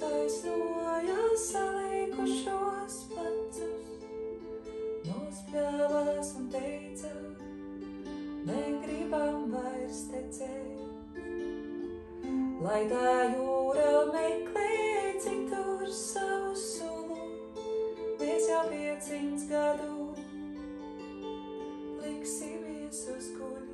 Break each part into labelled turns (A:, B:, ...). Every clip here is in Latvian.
A: taisnoja salikušos plecus, nospļāvās un teica, negribam vairs tecēt. Lai tā jūra meklē citur savu sulu, mēs jau 500 gadu liksimies uz guļu.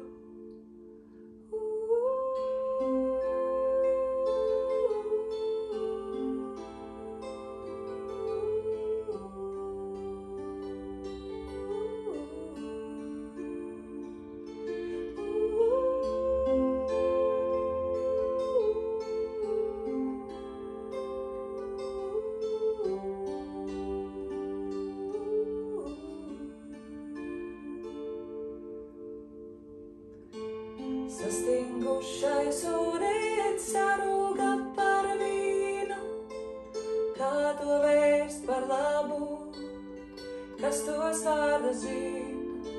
A: Sastingušais urēts sarūga par vīnu, kā to vērst par labu, kas tos vārda zina.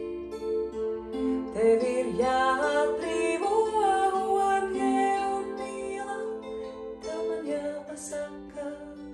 A: Tev ir jāatbrīvo ogļe un mīla, tev man jāpasaka,